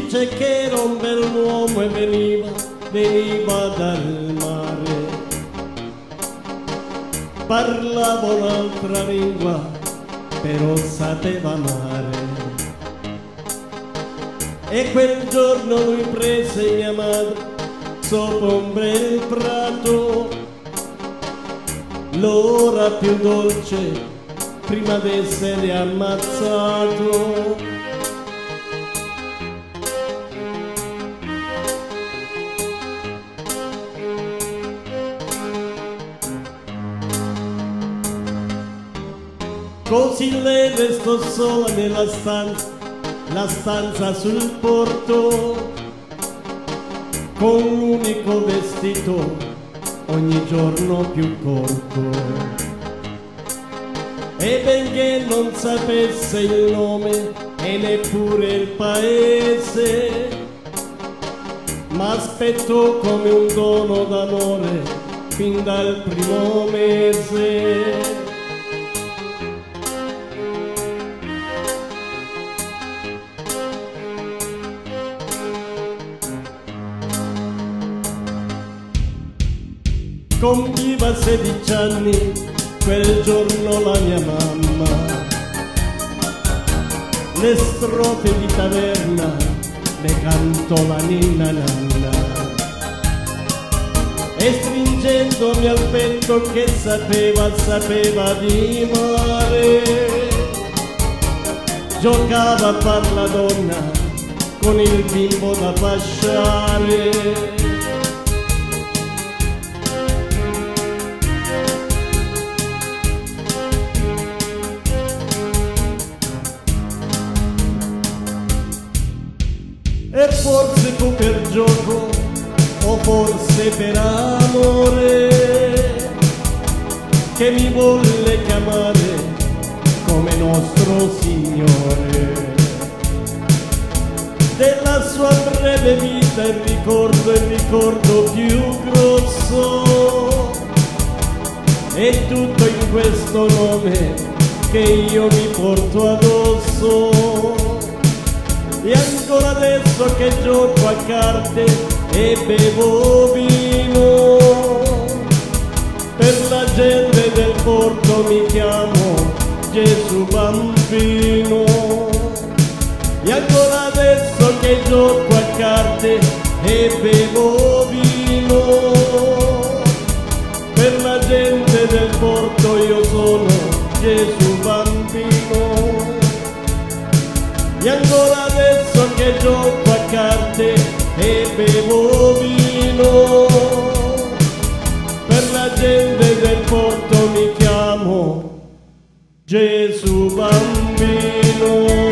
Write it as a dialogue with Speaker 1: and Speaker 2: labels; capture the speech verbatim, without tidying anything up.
Speaker 1: dice che era un bell'uomo e veniva, veniva dal mare. Parlava un'altra lingua, però sapeva amare. E quel giorno lui prese mia madre sopra un bel prato, l'ora più dolce prima d'essere ammazzato. Così lei restò sola nella stanza, la stanza sul porto, con un unico vestito ogni giorno più corto. E benché non sapesse il nome e neppure il paese, ma aspettò come un dono d'amore fin dal primo mese. Compiva sedici anni quel giorno la mia mamma, le strofe di taverna le cantò la ninna nanna, e stringendomi al petto che sapeva, sapeva di mare, giocava a far la donna con il bimbo da fasciare. E forse fu per gioco o forse per amore che mi volle chiamare come nostro Signore. Della sua breve vita il ricordo, il ricordo più grosso, è tutto in questo nome che io mi porto addosso. E ancora adesso che gioco a carte e bevo vino, per la gente del porto mi chiamo Gesù Bambino. E ancora adesso che gioco a carte e bevo vino, per la gente del porto io sono Gesù Bambino. E ancora adesso che gioco a carte e bevo vino, per la gente del porto mi chiamo Gesù Bambino.